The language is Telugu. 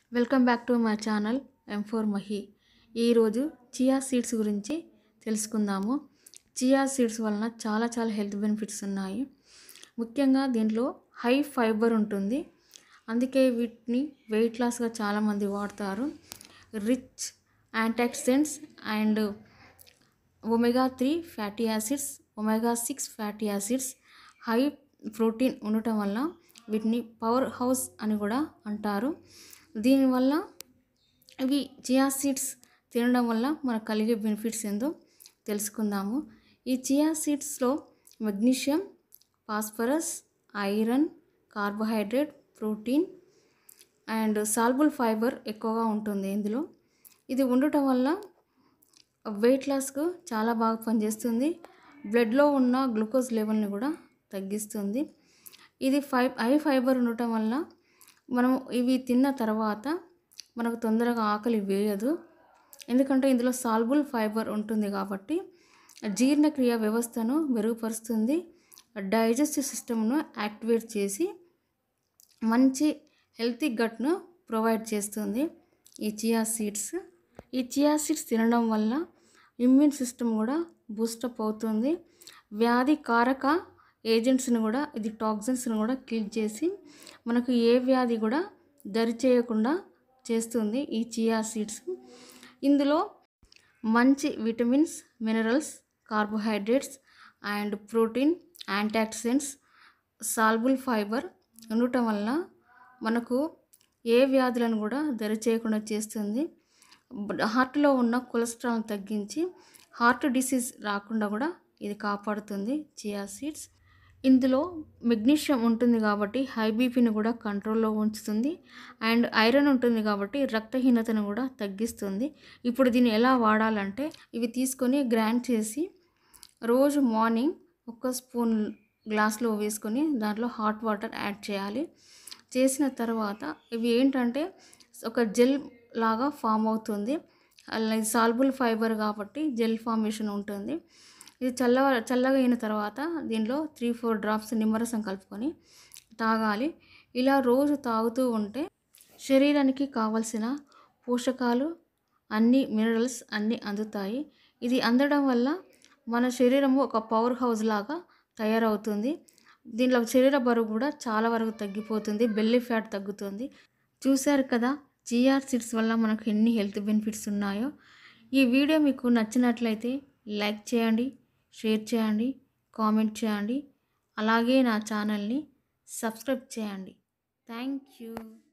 Welcome back to my channel M4 Mahi. ఈరోజు చియా సీడ్స్ గురించి తెలుసుకుందాము. చియా సీడ్స్ వలన చాలా హెల్త్ బెనిఫిట్స్ ఉన్నాయి. ముఖ్యంగా దీంట్లో హై ఫైబర్ ఉంటుంది. అందుకే వీటిని వెయిట్ లాస్గా చాలామంది వాడతారు. Rich antioxidants and omega-3 fatty acids, omega-6 fatty acids, high protein ఉండటం వల్ల వీటిని పవర్ హౌస్ అని కూడా అంటారు. దీనివల్ల ఇవి చియా సీడ్స్ తినడం వల్ల మనకు కలిగే బెనిఫిట్స్ ఏందో తెలుసుకుందాము. ఈ చియా సీడ్స్లో magnesium, phosphorus, iron, carbohydrate, protein and soluble fibre ఎక్కువగా ఉంటుంది ఇందులో. ఇది ఉండటం వల్ల వెయిట్ లాస్కు చాలా బాగా పనిచేస్తుంది. బ్లడ్లో ఉన్న గ్లూకోజ్ లెవెల్ని కూడా తగ్గిస్తుంది. ఇది హై ఫైబర్ ఉండటం వల్ల మనం ఇవి తిన్న తర్వాత మనకు తొందరగా ఆకలి వేయదు. ఎందుకంటే ఇందులో సాల్బుల్ ఫైబర్ ఉంటుంది కాబట్టి జీర్ణక్రియ వ్యవస్థను మెరుగుపరుస్తుంది. డైజెస్టివ్ సిస్టమ్ను యాక్టివేట్ చేసి మంచి హెల్తీ గట్ను ప్రొవైడ్ చేస్తుంది ఈ చియా సీడ్స్. ఈ చియా సీడ్స్ తినడం వల్ల ఇమ్యూన్ సిస్టమ్ కూడా బూస్టప్ అవుతుంది. వ్యాధి కారక ఏజెంట్స్ని కూడా, ఇది టాక్సిన్స్ని కూడా కిల్ చేసి మనకు ఏ వ్యాధి కూడా దరి చేయకుండా చేస్తుంది ఈ చియా సీడ్స్. ఇందులో మంచి vitamins, minerals, carbohydrates and protein, antioxidants, soluble fibre ఉండటం వల్ల మనకు ఏ వ్యాధులను కూడా దరి చేయకుండా చేస్తుంది. హార్ట్లో ఉన్న కొలెస్ట్రాల్ని తగ్గించి హార్ట్ డిసీజ్ రాకుండా కూడా ఇది కాపాడుతుంది చియా సీడ్స్. ఇందులో మెగ్నీషియం ఉంటుంది కాబట్టి హై బీపీని కూడా కంట్రోల్లో ఉంచుతుంది. అండ్ ఐరన్ ఉంటుంది కాబట్టి రక్తహీనతను కూడా తగ్గిస్తుంది. ఇప్పుడు దీన్ని ఎలా వాడాలంటే, ఇవి తీసుకొని గ్రైండ్ చేసి రోజు మార్నింగ్ ఒక స్పూన్ గ్లాస్లో వేసుకొని దాంట్లో హాట్ వాటర్ యాడ్ చేయాలి. చేసిన తర్వాత ఇవి ఏంటంటే ఒక జెల్ లాగా ఫామ్ అవుతుంది. సాల్బుల్ ఫైబర్ కాబట్టి జెల్ ఫార్మేషన్ ఉంటుంది. ఇది చల్లగా అయిన తర్వాత దీనిలో 3-4 డ్రాప్స్ నిమ్మరసం కలుపుకొని తాగాలి. ఇలా రోజు తాగుతూ ఉంటే శరీరానికి కావలసిన పోషకాలు అన్ని, మినరల్స్ అన్నీ అందుతాయి. ఇది అందడం వల్ల మన శరీరము ఒక పవర్ హౌస్ లాగా తయారవుతుంది. దీనిలో శరీర బరువు కూడా చాలా వరకు తగ్గిపోతుంది. బెల్లీ ఫ్యాట్ తగ్గుతుంది. చూశారు కదా చియా సీడ్స్ వల్ల మనకు ఎన్ని హెల్త్ బెనిఫిట్స్ ఉన్నాయో. ఈ వీడియో మీకు నచ్చినట్లయితే లైక్ చేయండి, షేర్ చేయండి, కామెంట్ చేయండి. అలాగే నా ఛానల్ని సబ్స్క్రైబ్ చేయండి. Thank you.